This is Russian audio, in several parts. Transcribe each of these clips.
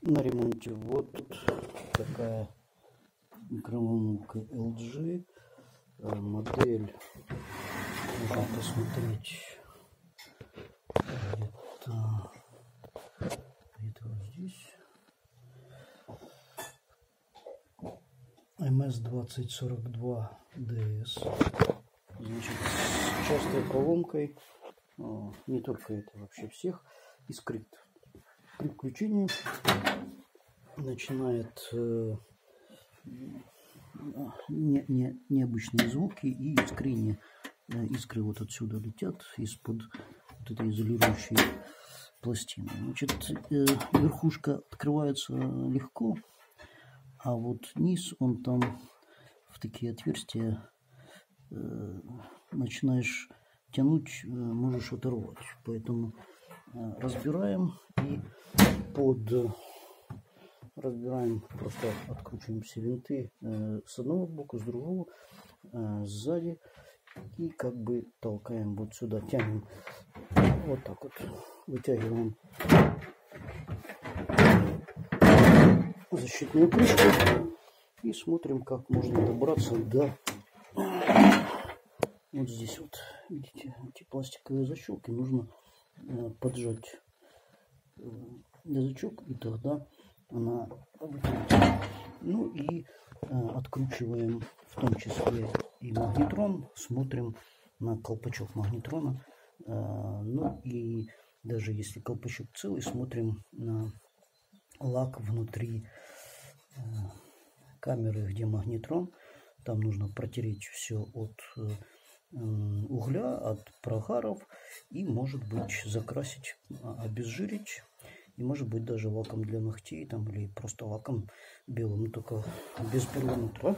на ремонте. Вот тут такая микроволновка LG. Модель можно посмотреть где-то вот здесь. MS2042DS. Значит, с частой поломкой, не только это, вообще всех, искрит. При включении начинает необычные звуки и искрение. Искры вот отсюда летят из-под вот этой изолирующей пластины. Значит, верхушка открывается легко, а вот низ, он там в такие отверстия начинаешь тянуть, можешь оторвать. Поэтому разбираем и разбираем, просто откручиваем все винты с одного боку, с другого, сзади, и как бы толкаем вот сюда, тянем вот так вот, вытягиваем защитную крышку и смотрим, как можно добраться до вот здесь вот, видите, эти пластиковые защелки, нужно поджать язычок, и тогда она вытянется. Ну и откручиваем в том числе и магнетрон, смотрим на колпачок магнетрона. Ну и даже если колпачок целый, смотрим на лак внутри камеры, где магнетрон. Там нужно протереть все от угля, от прогаров, и, может быть, закрасить, обезжирить, и, может быть, даже лаком для ногтей, там, или просто лаком белым, только без перламутра,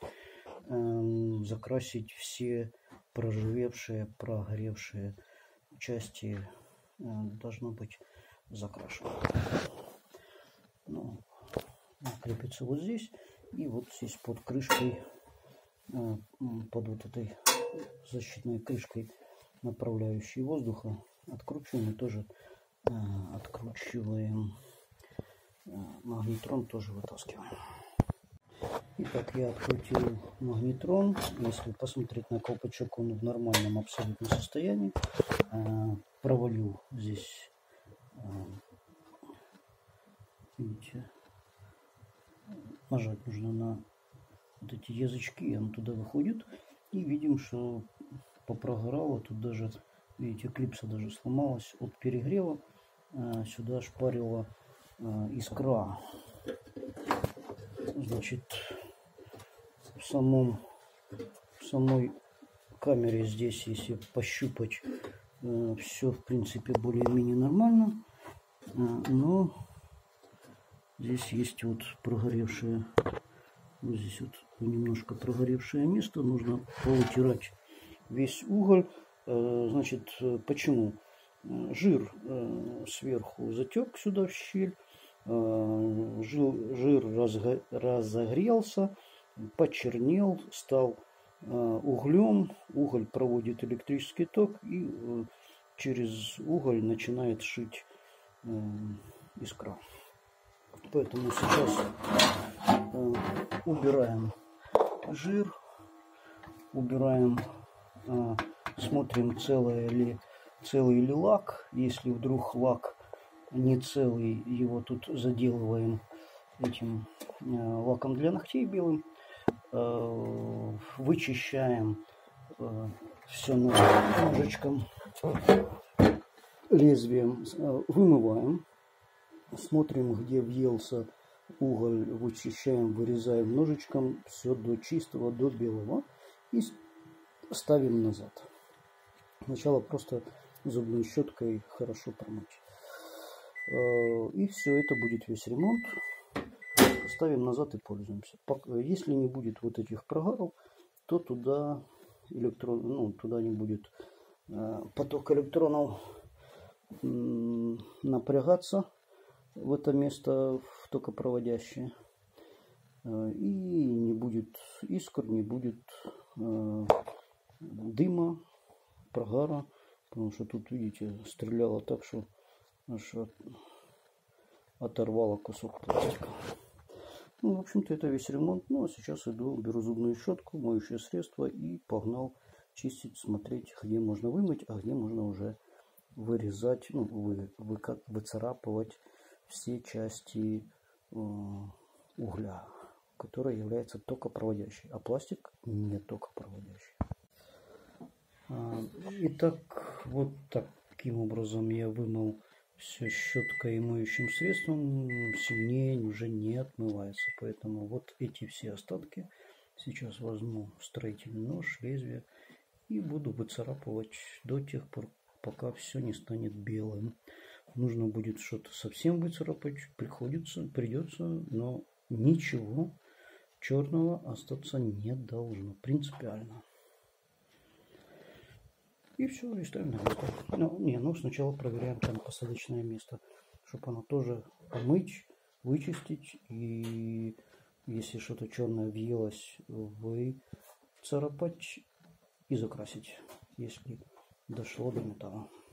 закрасить все проржавевшие, прогоревшие части, должно быть закрашено. Ну, крепится вот здесь, и вот здесь под крышкой, под вот этой защитной крышкой, направляющей воздуха, откручиваем, и тоже откручиваем магнетрон, тоже вытаскиваем. Итак, я открутил магнетрон. Если посмотреть на колпачок, он в нормальном абсолютно состоянии. Провалил здесь, видите, нажать нужно на вот эти язычки, он туда выходит, и видим, что попрогорало. Тут даже, видите, клипса даже сломалась от перегрева. Сюда шпарила искра. Значит, в самой камере здесь, если пощупать, все в принципе более-менее нормально, но здесь есть вот прогоревшее, вот здесь вот немножко прогоревшее место, нужно повытирать весь уголь. Значит, почему? Жир сверху затек сюда в щель, жир разогрелся, почернел, стал углем, уголь проводит электрический ток, и через уголь начинает шить искра. Поэтому сейчас убираем жир, убираем, смотрим, целый ли лак. Если вдруг лак не целый, его тут заделываем этим лаком для ногтей белым. Вычищаем все ножичком, лезвием, вымываем, смотрим, где въелся уголь, вычищаем, вырезаем ножичком все до чистого, до белого, и ставим назад. Сначала просто зубной щеткой хорошо промыть. И все, это будет весь ремонт. Ставим назад и пользуемся. Если не будет вот этих прогаров, то туда туда не будет поток электронов напрягаться в это место, в токопроводящее. И не будет искр, не будет дыма, прогара. Потому что тут, видите, стреляло так, что аж оторвало кусок пластика. Ну, в общем-то, это весь ремонт. Ну, а сейчас иду, беру зубную щетку, моющее средство и погнал чистить, смотреть, где можно вымыть, а где можно уже вырезать, ну, выцарапывать все части угля, который является токопроводящей, а пластик не токопроводящий. Итак, вот таким образом я вымыл все щеткой и моющим средством, сильнее уже не отмывается. Поэтому вот эти все остатки сейчас возьму строительный нож, лезвие и буду выцарапывать до тех пор, пока все не станет белым. Нужно будет что-то совсем выцарапать, придется, но ничего черного остаться не должно, принципиально. И все, и ставим на место. Ну, сначала проверяем там посадочное место, чтобы оно тоже помыть, вычистить. И если что-то черное въелось, выцарапать и закрасить, если дошло до металла.